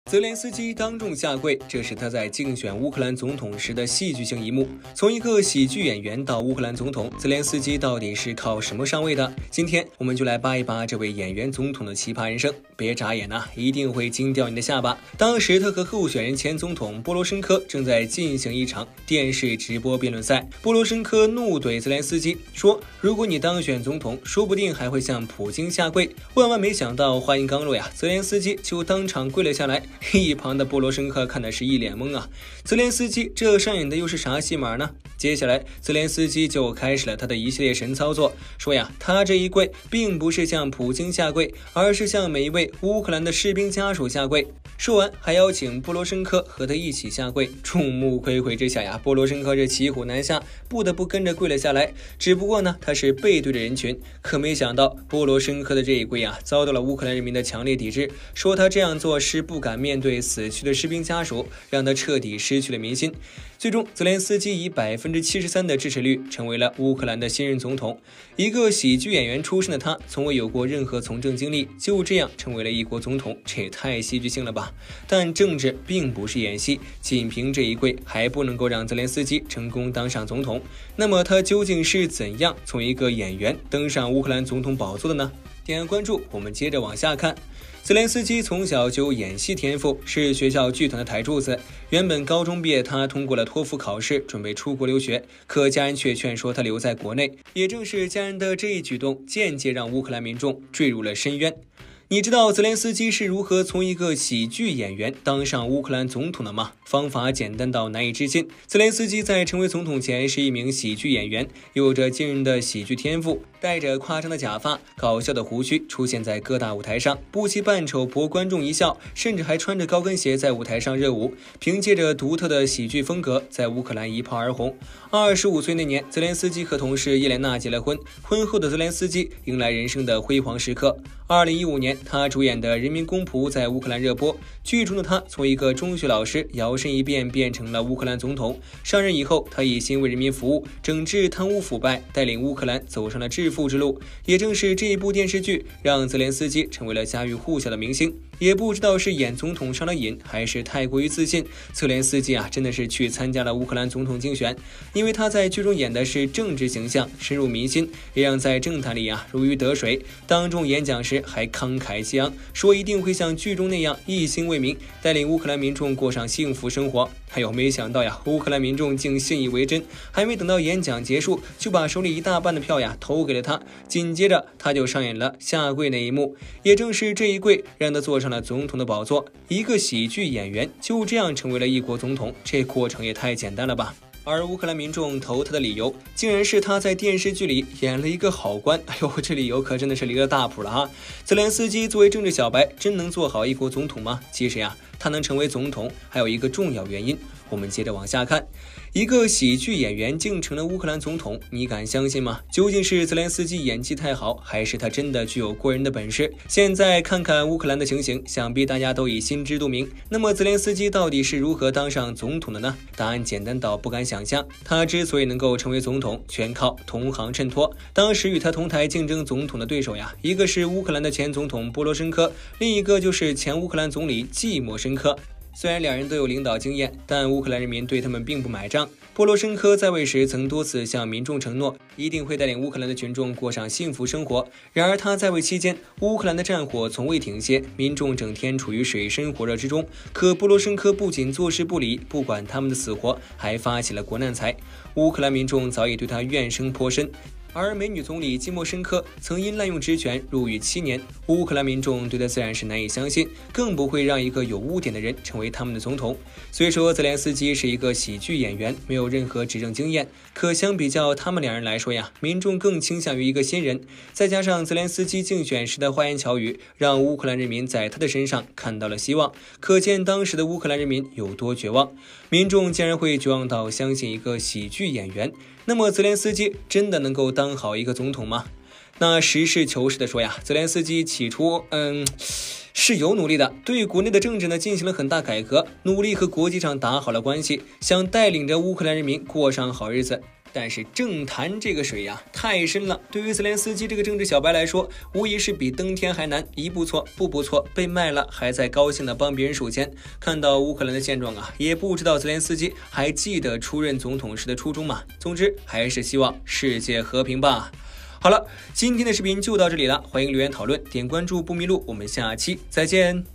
泽连斯基当众下跪，这是他在竞选乌克兰总统时的戏剧性一幕。从一个喜剧演员到乌克兰总统，泽连斯基到底是靠什么上位的？今天我们就来扒一扒这位演员总统的奇葩人生。别眨眼啊，一定会惊掉你的下巴。当时他和候选人前总统波罗申科正在进行一场电视直播辩论赛。波罗申科怒怼泽连斯基说：“如果你当选总统，说不定还会向普京下跪。”万万没想到，话音刚落呀，泽连斯基就当场跪了下来。一旁的波罗申科看的是一脸懵啊，泽连斯基这上演的又是啥戏码呢？接下来泽连斯基就开始了他的一系列神操作，说呀，他这一跪并不是向普京下跪，而是向每一位乌克兰的士兵家属下跪。说完还邀请波罗申科和他一起下跪。众目睽睽之下呀，波罗申科这骑虎难下，不得不跟着跪了下来。只不过呢，他是背对着人群，可没想到波罗申科的这一跪啊，遭到了乌克兰人民的强烈抵制，说他这样做是不敢面对死去的士兵家属，让他彻底失去了民心。最终泽连斯基以73%的支持率成为了乌克兰的新任总统。一个喜剧演员出身的他，从未有过任何从政经历，就这样成为了一国总统，这也太戏剧性了吧。但政治并不是演戏，仅凭这一跪还不能够让泽连斯基成功当上总统。那么他究竟是怎样从一个演员登上乌克兰总统宝座的呢？点按关注，我们接着往下看。泽连斯基从小就有演戏天赋，是学校剧团的台柱子。原本高中毕业，他通过了托福考试，准备出国留学，可家人却劝说他留在国内。也正是家人的这一举动，间接让乌克兰民众坠入了深渊。你知道泽连斯基是如何从一个喜剧演员当上乌克兰总统的吗？方法简单到难以置信。泽连斯基在成为总统前是一名喜剧演员，有着惊人的喜剧天赋，戴着夸张的假发、搞笑的胡须，出现在各大舞台上，不惜扮丑博观众一笑，甚至还穿着高跟鞋在舞台上热舞。凭借着独特的喜剧风格，在乌克兰一炮而红。25岁那年，泽连斯基和同事叶莲娜结了婚，婚后的泽连斯基迎来人生的辉煌时刻。2015年，他主演的《人民公仆》在乌克兰热播，剧中的他从一个中学老师摇身一变变成了乌克兰总统。上任以后，他一心为人民服务，整治贪污腐败，带领乌克兰走上了致富之路。也正是这一部电视剧，让泽连斯基成为了家喻户晓的明星。也不知道是演总统上了瘾，还是太过于自信，泽连斯基真的是去参加了乌克兰总统竞选。因为他在剧中演的是政治形象，深入民心，也让在政坛里如鱼得水。当众演讲时还慷慨激昂，说一定会像剧中那样一心为民，带领乌克兰民众过上幸福生活。还有没想到乌克兰民众竟信以为真，还没等到演讲结束，就把手里一大半的票投给了他。紧接着他就上演了下跪那一幕，也正是这一跪让他坐上了总统的宝座。一个喜剧演员就这样成为了一国总统，这过程也太简单了吧。而乌克兰民众投他的理由，竟然是他在电视剧里演了一个好官。这理由可真的是离了大谱了啊！泽连斯基作为政治小白，真能做好一国总统吗？其实他能成为总统，还有一个重要原因。我们接着往下看，一个喜剧演员竟成了乌克兰总统，你敢相信吗？究竟是泽连斯基演技太好，还是他真的具有过人的本事？现在看看乌克兰的情形，想必大家都已心知肚明。那么泽连斯基到底是如何当上总统的呢？答案简单到不敢想象。他之所以能够成为总统，全靠同行衬托。当时与他同台竞争总统的对手一个是乌克兰的前总统波罗申科，另一个就是前乌克兰总理季莫申科。虽然两人都有领导经验，但乌克兰人民对他们并不买账。波罗申科在位时曾多次向民众承诺，一定会带领乌克兰的群众过上幸福生活。然而他在位期间，乌克兰的战火从未停歇，民众整天处于水深火热之中。可波罗申科不仅坐视不理，不管他们的死活，还发起了国难财。乌克兰民众早已对他怨声颇深。而美女总理季莫申科曾因滥用职权入狱7年，乌克兰民众对他自然是难以相信，更不会让一个有污点的人成为他们的总统。虽说泽连斯基是一个喜剧演员，没有任何执政经验，可相比较他们两人来说民众更倾向于一个新人。再加上泽连斯基竞选时的花言巧语，让乌克兰人民在他的身上看到了希望，可见当时的乌克兰人民有多绝望。民众竟然会绝望到相信一个喜剧演员，那么泽连斯基真的能够当好一个总统吗？那实事求是的说泽连斯基起初是有努力的，对国内的政治呢进行了很大改革，努力和国际上打好了关系，想带领着乌克兰人民过上好日子。 但是政坛这个水呀太深了，对于泽连斯基这个政治小白来说，无疑是比登天还难。一不错步不错，被卖了还在高兴的帮别人数钱。看到乌克兰的现状啊，也不知道泽连斯基还记得出任总统时的初衷吗？总之还是希望世界和平吧。好了，今天的视频就到这里了，欢迎留言讨论，点关注不迷路，我们下期再见。